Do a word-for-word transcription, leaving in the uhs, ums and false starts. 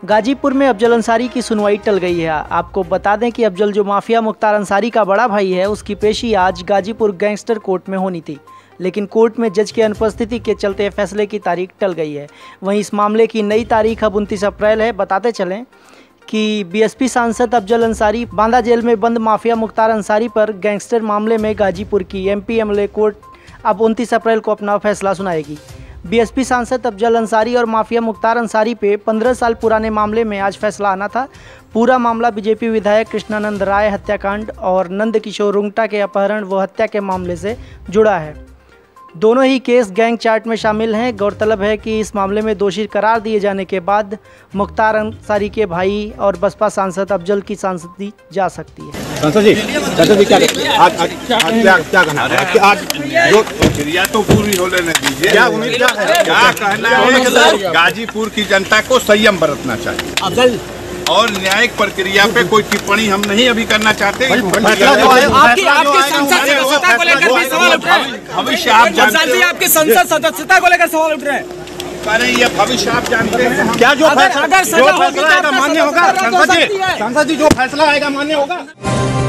गाजीपुर में अफजल अंसारी की सुनवाई टल गई है। आपको बता दें कि अफजल जो माफिया मुख्तार अंसारी का बड़ा भाई है, उसकी पेशी आज गाजीपुर गैंगस्टर कोर्ट में होनी थी, लेकिन कोर्ट में जज की अनुपस्थिति के चलते फैसले की तारीख टल गई है। वहीं इस मामले की नई तारीख अब उनतीस अप्रैल है। बताते चलें कि बीएसपी सांसद अफजल अंसारी बांदा जेल में बंद माफिया मुख्तार अंसारी पर गैंगस्टर मामले में गाजीपुर की एमपी एमएलए कोर्ट अब उनतीस अप्रैल को अपना फैसला सुनाएगी। बीएसपी सांसद अफजल अंसारी और माफिया मुख्तार अंसारी पे पंद्रह साल पुराने मामले में आज फैसला आना था। पूरा मामला बीजेपी विधायक कृष्णानंद राय हत्याकांड और नंद किशोर रुंगटा के अपहरण व हत्या के मामले से जुड़ा है। दोनों ही केस गैंग चार्ट में शामिल हैं। गौरतलब है कि इस मामले में दोषी करार दिए जाने के बाद मुख्तार अंसारी के भाई और बसपा सांसद अफजल की सांसदी जा सकती है। सांसद जी, सांसद जी क्या आज आज क्या क्या कहना है कि आज जो प्रक्रिया तो पूरी हो लेने दीजिए, क्या उम्मीद क्या है, क्या कहना है? गाजीपुर की जनता को संयम बरतना चाहिए अफजल और न्यायिक प्रक्रिया पे कोई टिप्पणी हम नहीं अभी करना चाहते। आपकी आपकी संसद सदस्यता को लेकर भी सवाल उठ रहे हैं। भविष्य आप जानते हैं, आपकी संसद सदस्यता को लेकर सवाल उठ रहे हैं। अरे ये भविष्य आप जानते हैं। क्या जो अगर फैसला अगर जो फैसला आएगा मान्य होगा? सांसद जी, सांसद जी जो फैसला आएगा मान्य होगा।